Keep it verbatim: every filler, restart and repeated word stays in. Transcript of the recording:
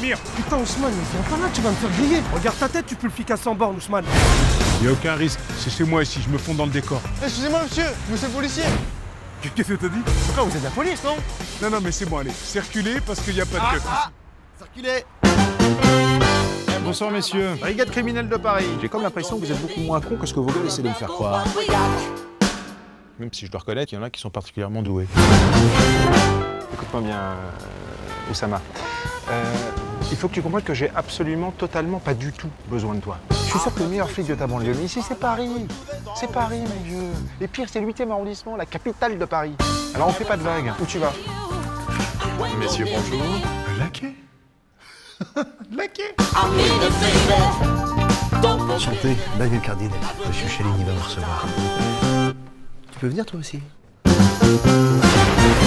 venir. Putain, Ousmane, viens pas là, tu vas me faire griller. Regarde ta tête, tu peux le flic à cent bornes, Ousmane. Y a aucun risque, c'est chez moi ici, je me fonds dans le décor. Excusez-moi, monsieur, monsieur le policier. Qu'est-ce que t'as dit? Pourquoi vous êtes la police, non? Non, non, mais c'est bon, allez, circulez parce qu'il n'y a pas de Ah, queue. ah, circulez. Bonsoir messieurs. Brigade criminelle de Paris. J'ai comme l'impression que vous êtes beaucoup moins cons que ce que vos gars essaient de me faire croire. Même si je dois reconnaître, il y en a qui sont particulièrement doués. Écoute-moi bien, euh, Oussama. Euh, il faut que tu comprennes que j'ai absolument, totalement, pas du tout besoin de toi. Je suis sûr que le meilleur flic de ta banlieue, mais ici c'est Paris. C'est Paris, mon vieux. Et pire, c'est le huitième arrondissement, la capitale de Paris. Alors on fait pas de vagues. Où tu vas? Messieurs, bonjour. Laquais? Laquais? Enchanté, Daniel Cardine. Monsieur Chaligny va me recevoir. Tu peux venir toi aussi?